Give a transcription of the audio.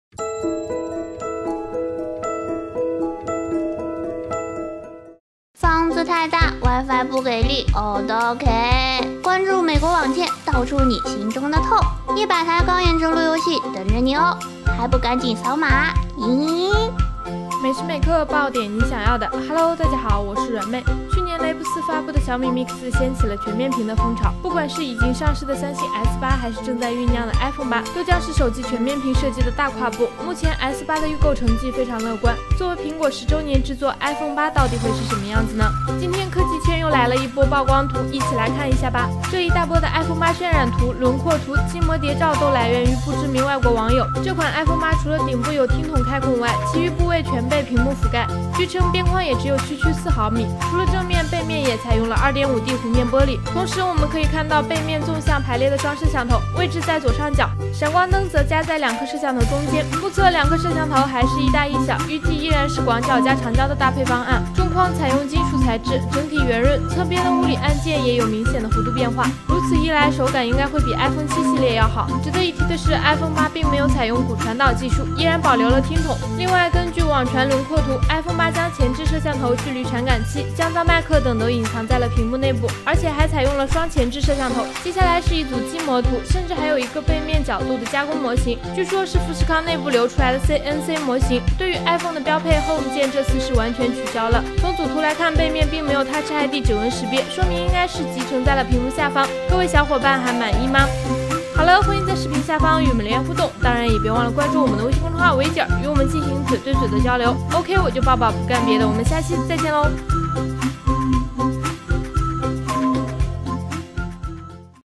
房子太大 ，WiFi 不给力，哦都 OK。关注美国网签，道出你心中的痛。100台高颜值路由器等着你哦，还不赶紧扫码？咦？ 每时每刻爆点你想要的。Hello， 大家好，我是软妹。去年雷布斯发布的小米 Mix 掀起了全面屏的风潮，不管是已经上市的三星 S8，还是正在酝酿的 iPhone 8，都将是手机全面屏设计的大跨步。目前 S8 的预购成绩非常乐观。作为苹果10周年之作 ，iPhone 8到底会是什么样子呢？今天科技圈又来了一波曝光图，一起来看一下吧。这一大波的 iPhone 8渲染图、轮廓图、机模谍照都来源于不知名外国网友。这款 iPhone 8除了顶部有听筒开孔外，其余部位全被屏幕覆盖，据称边框也只有区4毫米。除了正面，背面也采用了 2.5D 弧面玻璃。同时我们可以看到背面纵向排列的双摄像头，位置在左上角，闪光灯则夹在2颗摄像头中间。目测2颗摄像头还是一大一小，预计依然是广角加长焦的搭配方案。中框采用金属材质，整体圆润，侧边的物理按键也有明显的弧度变化。如此一来，手感应该会比 iPhone 7系列要好。值得一提的是 ，iPhone 8并没有采用骨传导技术，依然保留了听筒。另外，根据网传轮廓图 ，iPhone 8将前置摄像头、距离传感器、降噪麦克等都隐藏在了屏幕内部，而且还采用了双前置摄像头。接下来是一组机模图，甚至还有一个背面角度的加工模型，据说是富士康内部流出来的 CNC 模型。对于 iPhone 的标配 Home 键，这次是完全取消了。从组图来看，背面并没有 Touch ID 指纹识别，说明应该是集成在了屏幕下方。各位小伙伴还满意吗？好了，欢迎在视频下方与我们留言互动，当然也别忘了关注我们的微信公众号“维姐”，与我们进行嘴对嘴的交流。OK， 我就抱抱，不干别的，我们下期再见喽。